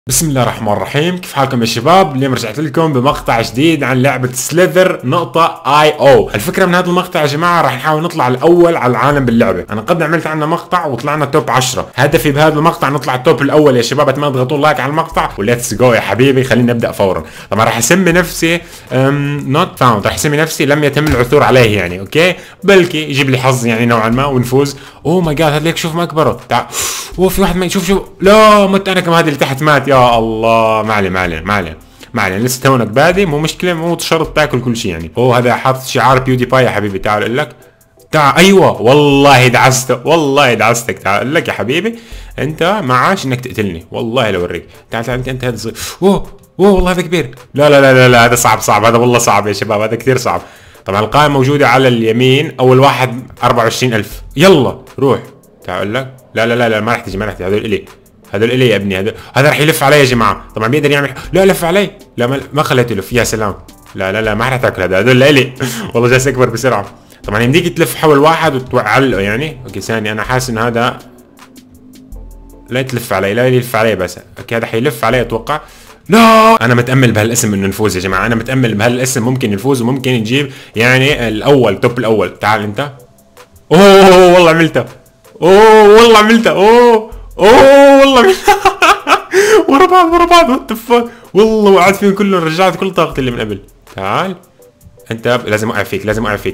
بسم الله الرحمن الرحيم. كيف حالكم يا شباب؟ اليوم رجعت لكم بمقطع جديد عن لعبة Slither.io. الفكرة من هذا المقطع يا جماعة راح نحاول نطلع الأول على العالم باللعبة. أنا قد عملت عنه مقطع وطلعنا توب 10. هدفي بهذا المقطع نطلع التوب الأول يا شباب. أتمنى تضغطوا لايك على المقطع وليتس جو يا حبيبي. خلينا نبدأ فورا. طبعا راح أسمي نفسي نوت فاوند. راح أسمي نفسي لم يتم العثور عليه يعني. أوكي، بلكي يجيب لي حظ يعني نوعا ما ونفوز. أوه ماي جاد، هذا ليك شوف مقبرة. تعال. اوه في واحد ما شوف لا مت انا كمان. هذا اللي تحت مات. يا الله، ما عليه لسه تونك بادي. مو مشكله، مو شرط تاكل كل شيء يعني. اوه هذا حاطط شعار بيودي باي يا حبيبي. تعال اقول لك. تعال. ايوه والله دعستك. تعال اقول لك يا حبيبي، انت معاش انك تقتلني والله لو اوريك. تعال انت هذا اوه والله هذا كبير. لا هذا صعب. هذا والله صعب يا شباب، هذا كثير صعب. طبعا القائمه موجوده على اليمين. اول واحد 24000. يلا روح. تعال اقول لك. لا ما راح تجي. هذول الي يا ابني. هذا راح يلف علي يا جماعه. طبعا بيقدر يعمل. لا لف علي. لا ما خليته يلف. يا سلام. لا ما راح تاكل. هذول الي والله جالس يكبر بسرعه. طبعا يمديك تلف حول واحد وتعلقه يعني. اوكي ثاني، انا حاسس ان هذا لا تلف علي. لا يلف علي بس. اوكي هذا حيلف علي اتوقع. لا انا متامل بهالاسم انه نفوز يا جماعه. انا متامل بهالاسم ممكن نفوز وممكن نجيب يعني الاول توب الاول. تعال انت. اوه والله عملتها. والله عملتها. ورا بعض وات ذا. والله وقعت فيهم كلهم. رجعت كل طاقتي اللي من قبل. تعال انت. لازم اوقع فيك.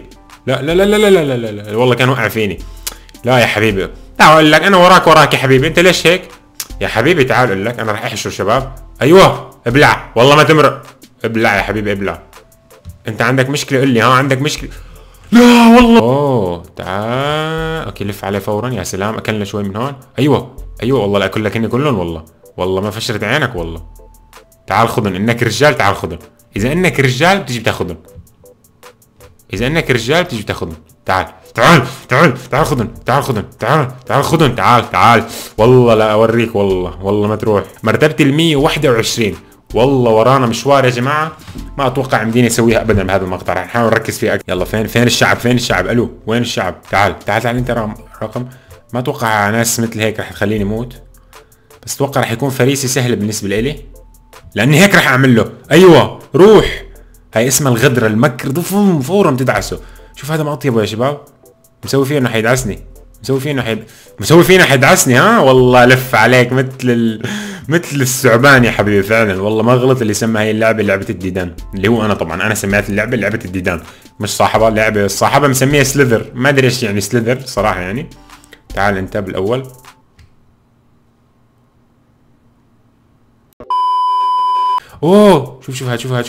لا والله كان وقع فيني. لا يا حبيبي تعال اقول لك. انا وراك يا حبيبي. انت ليش هيك يا حبيبي؟ تعال اقول لك. انا راح احشر شباب. ايوه ابلع. والله ما تمرق. ابلع يا حبيبي ابلع. انت عندك مشكله قل لي. عندك مشكله. لا والله. تعال. اوكي لف عليه فورا. يا سلام. اكلنا شوي من هون. ايوه والله لا لك اني كلهم. والله ما فشرت عينك والله. تعال خذن. انك رجال تعال خذن. اذا انك رجال بتجي بتاخذن. تعال خذن. تعال والله لا اوريك. والله ما تروح. مرتبتي 121. والله ورانا مشوار يا جماعه. ما اتوقع يمديني اسويها ابدا بهذا المقطع. راح نحاول نركز فيه اكثر. يلا فين الشعب؟ الو وين الشعب؟ تعال انت رقم. ما اتوقع ناس مثل هيك راح تخليني موت. بس اتوقع راح يكون فريسي سهل بالنسبه لي لاني هيك راح اعمل له. ايوه روح. هاي اسمها الغدره المكر. ضفهم فورا بتدعسه. شوف هذا مطيبه يا شباب. مسوي فيه انه حيدعسني. ها والله لف عليك مثل الثعبان يا حبيبي فعلا. والله ما غلط اللي سمى هاي اللعبه لعبه الديدان اللي هو انا. طبعا انا سميت اللعبه لعبه الديدان مش صاحبها. اللعبه الصاحبه مسميها سليذر. ما ادري ايش يعني سليذر صراحه يعني. تعال انت بالاول. اوه شوف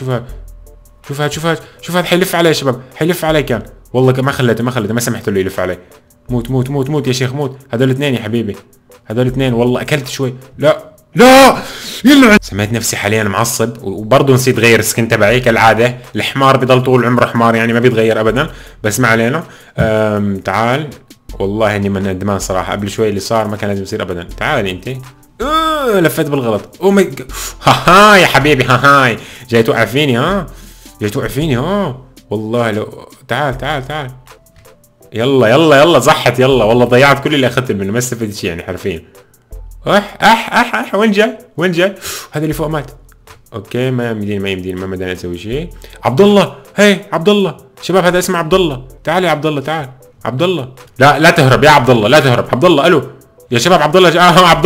هذا حيلف علي يا شباب. حيلف علي كان. والله ما خليته ما سمحت له يلف علي. موت يا شيخ موت. هذول اثنين يا حبيبي. والله اكلت شوي. لا يلعن. سميت نفسي حاليا معصب. وبرضه نسيت غير السكن تبعي كالعاده. الحمار بضل طول عمره حمار يعني ما بيتغير ابدا. بس ما علينا. تعال. والله اني من ندمان صراحه. قبل شوي اللي صار ما كان لازم يصير ابدا. تعال انت. لفيت بالغلط. او ماي ها يا حبيبي. هاي جاي توقع فيني. والله لو. تعال يلا زحت. يلا والله ضيعت كل اللي اخذت منه. ما استفدت شيء يعني حرفيا. اح وين جاي. هذا اللي فوق مات. اوكي ما يمديني ما مداني اسوي شيء. عبد الله. هي عبد الله شباب. هذا اسمه عبد الله. تعال يا عبد الله. تعال عبد الله. لا تهرب يا عبد الله. لا تهرب. عبد الله. الو يا شباب. عبد الله عبد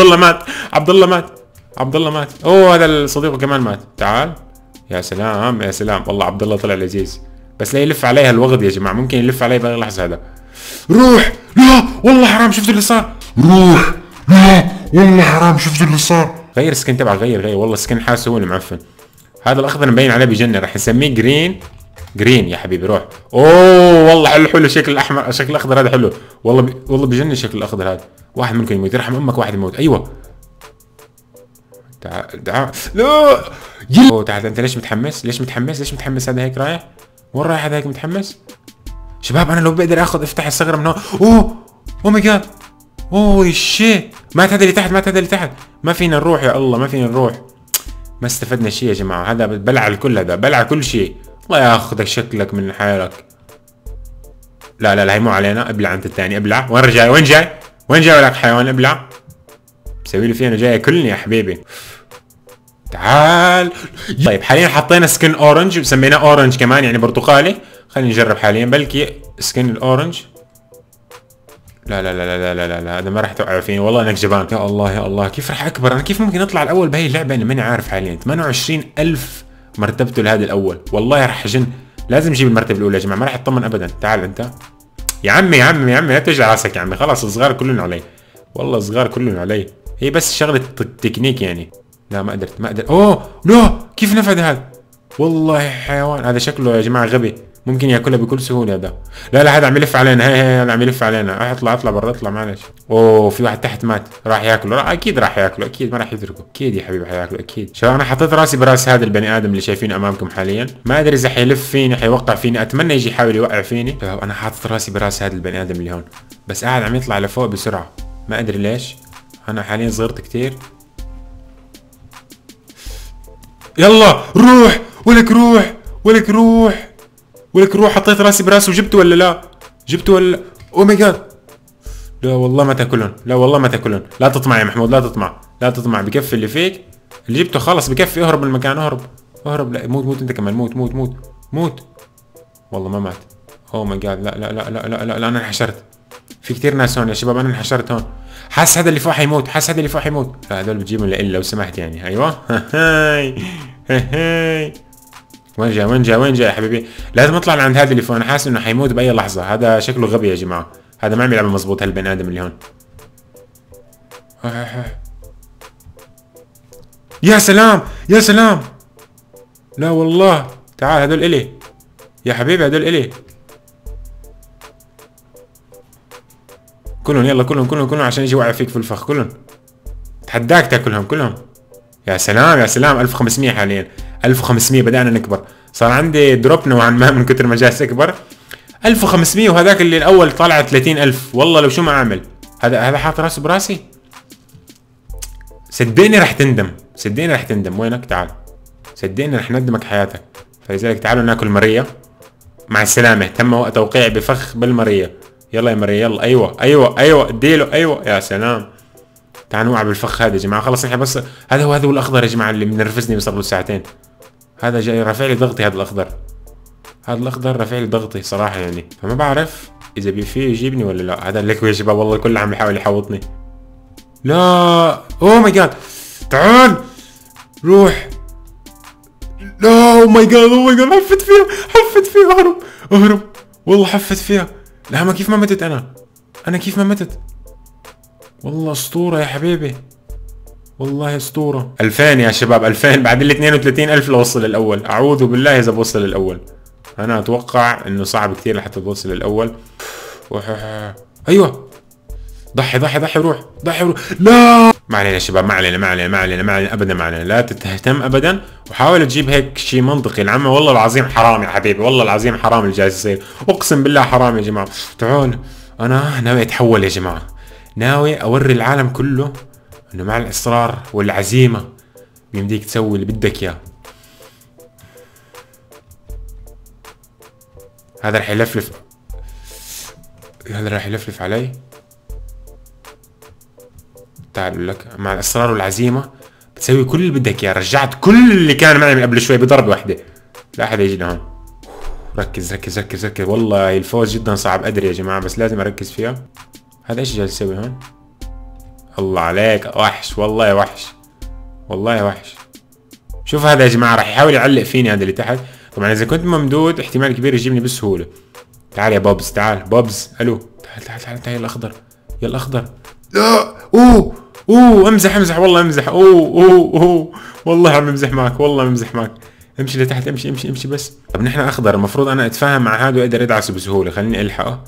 الله مات. اوه هذا صديقه كمان مات. تعال. يا سلام والله عبد الله طلع لذيذ. بس لا يلف عليها الوغد يا جماعه. ممكن يلف علي باي لحظه. هذا روح. لا والله حرام. شفت اللي صار. روح. لا والله حرام. شفت اللي صار. غير السكن تبعك. غير والله السكن حاسه هو المعفن. هذا الاخضر مبين عليه بجنن. راح نسميه جرين يا حبيبي. روح. اوه والله حلو شكل الاحمر. شكل الاخضر هذا حلو. والله بجنن شكل الاخضر هذا. واحد منكم يموت. يرحم امك واحد يموت. ايوه تعال. لا تعال. انت ليش متحمس؟ هذا هيك رايح. وين رايح هذا هيك متحمس؟ شباب انا لو بقدر افتح الثغره من هون. اوه ماي جاد. اوه شيت. مات هذا اللي تحت. ما فينا نروح يا الله. ما استفدنا شيء يا جماعه. هذا بلع الكل. هذا بلع كل شيء. الله ياخذك شكلك من حالك. لا هي مو علينا. ابلع انت الثاني. ابلع. وين جاي ولك حيوان. ابلع. مسوي لي فيه انه جاي ياكلني يا حبيبي. تعال. طيب حاليا حطينا سكن اورنج وسميناه اورنج كمان يعني برتقالي. خلينا نجرب حاليا بلكي سكن الاورنج. لا لا لا لا لا لا لا هذا ما راح توقع فيني والله انك جبان. يا الله يا الله كيف راح اكبر انا؟ كيف ممكن اطلع الاول بهي اللعبه؟ انا ماني عارف حاليا. 28,000 مرتبته لهذا الاول. والله راح اجن. لازم اجيب المرتبه الاولى يا جماعه، ما راح اطمن ابدا. تعال انت يا عمي يا عمي يا عمي لا تجي راسك يا عمي. خلاص الصغار كلهم علي، والله الصغار كلهم علي. هي بس شغله تكنيك يعني. لا ما قدرت ما قدرت. اوه لا كيف نفذ هذا؟ والله حيوان هذا شكله يا جماعه غبي، ممكن ياكلها بكل سهوله هذا. لا لا هذا عم يلف علينا. هي هذا عم يلف علينا. اطلع اطلع برا اطلع معلش. اوه في واحد تحت مات راح ياكله. اكيد راح ياكله اكيد ما راح يتركه. اكيد يا حبيبي حياكله اكيد. شباب انا حطيت راسي براس هذا البني ادم اللي شايفينه امامكم حاليا. ما ادري اذا حيلف فيني حيوقع فيني. اتمنى يجي يحاول يوقع فيني. شباب انا حاطط راسي براس هذا البني ادم اللي هون، بس قاعد عم يطلع لفوق بسرعه. ما ادري ليش. انا حاليا صغرت كثير. يلا روح ولك روح ولك روح ولك روح. حطيت راسي براسه وجبته ولا لا؟ جبته ولا لا؟ او ماي جاد. لا والله ما تاكلهم. لا والله ما تاكلهم. لا تطمع يا محمود لا تطمع. لا تطمع بكفي اللي فيك. اللي جبته خلص بكفي. اهرب من المكان اهرب اهرب. لا موت موت انت كمان. موت موت موت موت. والله ما مات. او ماي جاد. لا لا لا لا لا لا, لا انا انحشرت. في كثير ناس هون يا شباب. انا انحشرت هون. حاسس هذا اللي فوق حيموت. حاسس هذا اللي فوق حيموت. لا هذول بتجيبهم لإلي لو سمحت يعني. ايوه هاي هاي. وين جاي وين جاي وين جاي يا حبيبي؟ لازم اطلع لعند هذا اللي فوق. انا حاسس انه حيموت باي لحظه. هذا شكله غبي يا جماعه. هذا ما عم يلعب مزبوط هالبني ادم اللي هون. يا سلام يا سلام. لا والله تعال هذول الي يا حبيبي. هذول الي كلهم. يلا كلهم كلهم كلهم عشان يجي يوقع فيك في الفخ. كلهم تحداك تاكلهم كلهم. يا سلام يا سلام. 1500 حاليا. 1500 بدأنا نكبر. صار عندي دروب نوعا ما من كثر ما جالس اكبر. 1500 وهذاك اللي الاول طالع 30,000. والله لو شو ما اعمل. هذا حاط راسه براسي. صدقني رح تندم. صدقني رح تندم. وينك؟ تعال. صدقني رح ندمك حياتك. فلذلك تعالوا ناكل مرية. مع السلامة. تم توقيع بفخ بالمرية. يلا يا مرية يلا. ايوه ايوه ايوه اديله ايوه. يا سلام. تعال نوقع بالفخ هذا يا جماعة. خلص نحن بس. هذا هو الاخضر يا جماعة اللي منرفزني صار له ساعتين. هذا جاي رافع لي ضغطي. هذا الاخضر. هذا الاخضر رافع لي ضغطي صراحة يعني. فما بعرف اذا بيفيه يجيبني ولا لا. هذا لك يا شباب والله كله عم يحاول يحوطني. لا اوه ماي جاد. تعال روح. لا اوه ماي جاد اوه ماي جاد. حفت فيها حفت فيها. اهرب اهرب. والله حفت فيها. لا ما كيف ما متت انا كيف ما متت. والله اسطورة يا حبيبي. والله اسطورة. 2000 يا شباب 2000 بعد ال 32,000 لوصل الاول. اعوذ بالله اذا بوصل الاول. انا اتوقع انه صعب كثير لحتى توصل الاول. ايوه ضحي ضحي ضحي روح ضحي روح. لا ما علينا يا شباب. ما علينا ما علينا ما علينا ما علينا ابدا. ما علينا. لا تهتم ابدا. وحاول تجيب هيك شيء منطقي. العمى والله العظيم حرام يا حبيبي. والله العظيم حرام اللي جالس يصير. اقسم بالله حرام يا جماعة. تعال انا ناوي اتحول يا جماعة. ناوي اوري العالم كله انه مع الاصرار والعزيمة بيمديك تسوي اللي بدك اياه. هذا رح يلفلف. هذا رح يلفلف علي. تعال لك مع الاصرار والعزيمة بتسوي كل اللي بدك اياه. رجعت كل اللي كان معي من قبل شوي بضربة واحدة. لا احد يجي لهون. ركز ركز ركز ركز. والله الفوز جدا صعب ادري يا جماعة بس لازم اركز فيها. هذا ايش جالس يسوي هون؟ الله عليك وحش. والله يا وحش. والله يا وحش. شوف هذا يا جماعة راح يحاول يعلق فيني. هذا اللي تحت طبعا اذا كنت ممدود احتمال كبير يجيبني بسهولة. تعال يا بوبز تعال بوبز. الو تعال تعال تعال تعال. يا الاخضر يا الاخضر. لا اوه امزح امزح والله امزح. اوه والله عم امزح معك. والله امزح معك. امشي لتحت امشي امشي امشي بس. طب نحن اخضر المفروض انا اتفاهم مع هذا واقدر ادعسه بسهولة. خليني الحقه.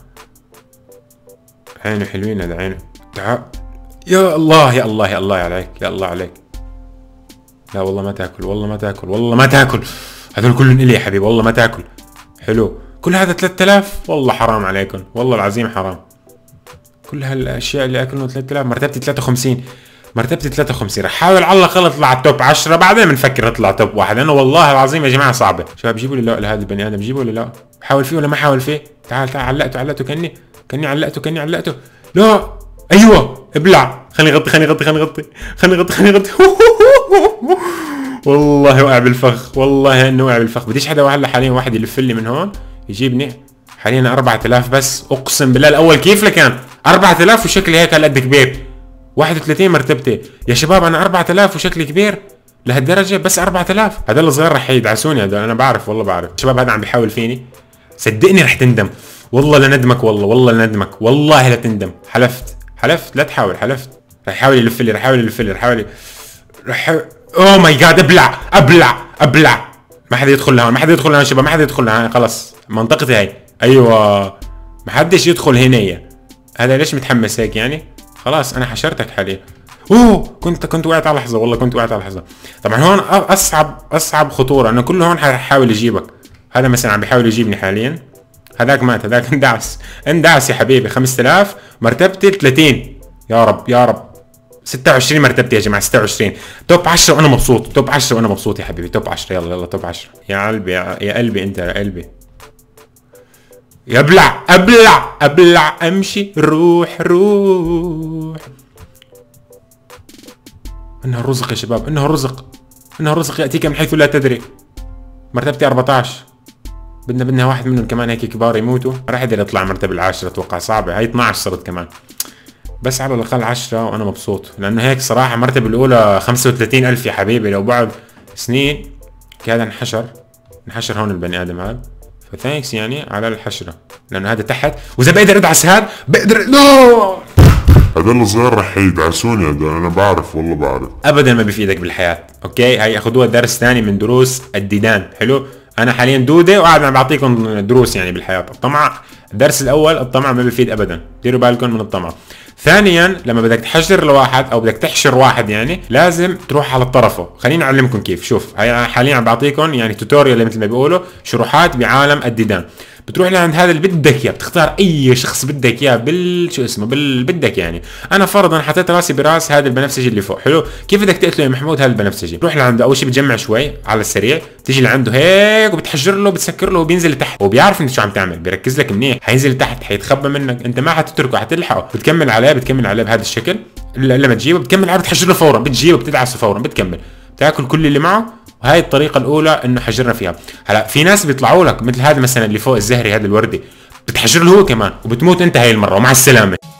عينه حلوين هذا عينه. تعال يا الله يا الله يا الله عليك يا الله عليك. لا والله ما تاكل. والله ما تاكل. والله ما تاكل. هذول كلهم الي يا حبيبي. والله ما تاكل. حلو. كل هذا 3000. والله حرام عليكم. والله العظيم حرام. كل هالاشياء اللي اكلهم 3000. مرتبتي 53. مرتبتي 53. رح احاول على الاقل اطلع التوب 10 بعدين بنفكر نطلع توب 1 لانه والله العظيم يا جماعه صعبه. شباب جيبوا لي لا لهذا البني ادم. جيبوا لي لا. حاول فيه ولا ما حاول فيه. تعال تعال. علقته كاني علقته. لا ايوه ابلع. خليني اغطي والله وقع بالفخ، والله انه وقع بالفخ. بديش حدا هلا حاليا واحد يلف لي من هون يجيبني. حاليا 4000 بس، اقسم بالله الاول كيف لكان 4000 وشكلي هيك هالقد كبير. 31 مرتبتي يا شباب، انا 4000 وشكلي كبير لهالدرجه. بس 4000 هذول الصغار رح يدعسوني هذول، انا بعرف والله بعرف. شباب هذا عم بيحاول فيني، صدقني رح تندم والله لندمك، والله لندمك، والله لا تندم. حلفت لا تحاول، حلفت. رح يحاول يلف لي، اوه ماي جاد، ابلع. ما حدا يدخل لهون، شباب، ما حدا يدخل لهون. خلص منطقتي هاي. ايوه ما حدش يدخل هنا. هذا ليش متحمس هيك يعني؟ خلاص انا حشرتك حاليا. كنت وقعت على لحظه، والله كنت وقعت على لحظه. طبعا هون اصعب خطوره، انا كل هون ححاول اجيبك. هذا مثلا عم بيحاول يجيبني حاليا، هذاك مات، هذاك اندعس يا حبيبي. 5000 مرتبتي 30. يا رب 26 مرتبتي يا جماعه، 26 توب 10 وانا مبسوط، توب 10 وانا مبسوط يا حبيبي. توب 10 يلا توب 10 يا قلبي، يا قلبي انت، يا قلبي. ابلع امشي. روح انها الرزق يا شباب، انها الرزق ياتيك من حيث لا تدري. مرتبتي 14، بدنا واحد منهم كمان هيك كبار يموتوا، راح يقدر يطلع المرتبه العاشره. اتوقع صعبه هاي، 12 صرت كمان، بس على الاقل 10 وانا مبسوط. لانه هيك صراحه المرتبه الاولى 35,000 يا حبيبي. لو بعد سنين هذا انحشر هون البني ادم هذا، فثانكس يعني على الحشره، لانه هذا تحت. واذا بقدر ادعس هذا بقدر. نو هذول الصغار رح يدعسوني، هذول انا بعرف، والله بعرف. ابدا ما بيفيدك بالحياه. اوكي هاي اخذوها درس ثاني من دروس الديدان. حلو، انا حاليا دوده وقاعد عم بعطيكم دروس يعني بالحياه. الطمع، الدرس الاول الطمع ما بيفيد ابدا، ديروا بالكم من الطمع. ثانيا لما بدك تحشر لواحد او بدك تحشر واحد يعني لازم تروح على طرفه. خليني اعلمكم كيف. شوف هاي حاليا عم بعطيكم يعني توتوريال مثل ما بيقولوا، شروحات بعالم الديدان. بتروح لعند هذا اللي بدك اياه، بتختار اي شخص بدك اياه شو اسمه بدك يعني. انا فرضا حطيت راسي براس هذا البنفسجي اللي فوق. حلو، كيف بدك تقتله يا محمود هذا البنفسجي؟ روح لعنده، اول شيء بتجمع شوي على السريع، تيجي لعنده هيك وبتحجر له، بتسكر له وبينزل لتحت. وبيعرف انت شو عم تعمل، بيركز لك منيح. حينزل لتحت، حيتخبى منك، انت ما حتتركه، حتلحقه. بتكمل عليه بهذا الشكل لما تجيبه، بتكمل عليه، بتحجر له فورا، بتجيبه بتدعسه فورا، بتكمل بتاكل كل اللي معه. وهي الطريقه الاولى انه حجرنا فيها. هلا في ناس بيطلعوا لك مثل هذا مثلا اللي فوق الزهري، هذا الوردي، بتحجر له هو كمان وبتموت انت هاي المره ومع السلامه.